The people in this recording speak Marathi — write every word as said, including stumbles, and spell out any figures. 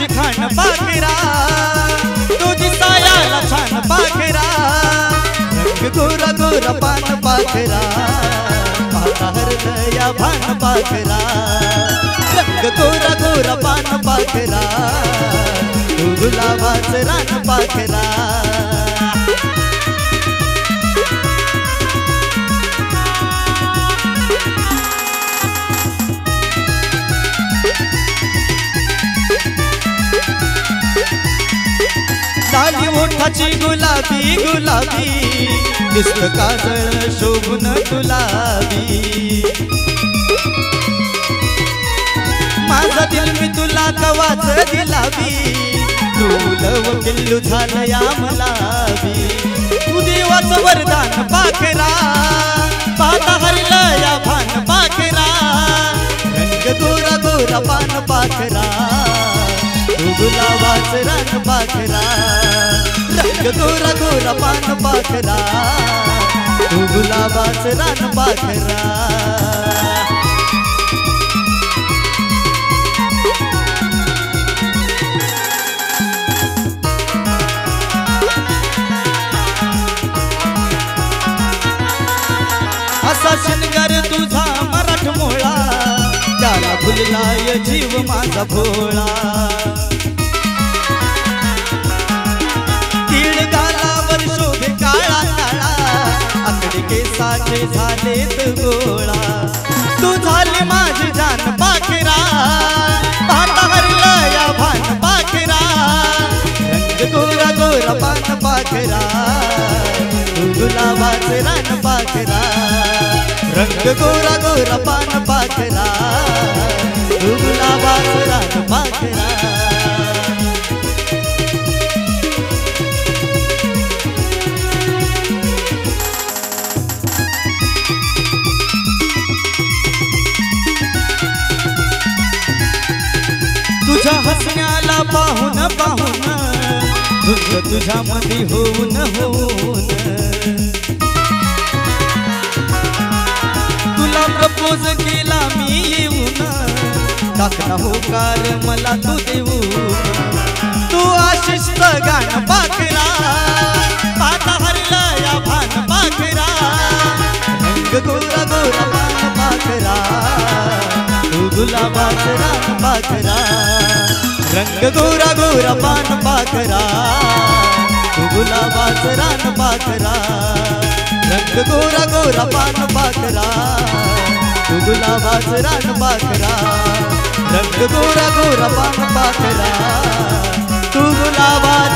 माझी खाण पाखरा तू दिसायला छान पाखरा रंग गोरा गोरा पान पाखरा पाहता हृदया भान पाखरा रंग गोरा गोरा पान पाखरा तू गुलाबाचं रान पाखरा लाली ओठाची गुलाबी गुलाबी दिसत काजळ शोभून गुलाबी माझा दिल मी तुला कवाच दिलावी तुलव किल्लू झालं या मलावी तू देवाचं वरदान पाखरा पाहता हरलं या भान पाखरा रंग गोरा गोरा पान पाखरा तू गुलाबाचं रान पाखरा रंग गोरा गोरा पान पाखरा तू गुलाबाचं रान पाखरा असा शिनगार तुझा मराठमोळा त्याला फुललाय जीव माझा भोळा तीळ गालावर शोभे काळा काळा आकडे केसाचे झालेत गोळा तू झाली माझी जान पाखरा पाहता हरलं या भान पाखरा रंग गोरा गोरा पान पाखरा तू गुलाबाचं रान पाखरा रंग गोरा गोरा पान पाखरा तू गुलाबाचं रान पाखरा तुझ्या हसण्याला पाहून पाहून तुझ तुझ्यामध्ये होऊन होऊन प्रपोज केला मी येऊन टाकला होकार मला तू देऊन तू आशिष्ट गाण पाखरा पाहता हरलं या भान पाखरा रंग गोरा गोरा पान पाखरा तू गुलाबाचं रान पाखरा रंग गोरा गोरा पान पाखरा तू गुलाबाचं रान पाखरा रंग गोरा गोरा पान पाखरा तू गुलाबाचं रान पाखरा रंग गोरा गोरा पान पाखरा तू गुलाबाचं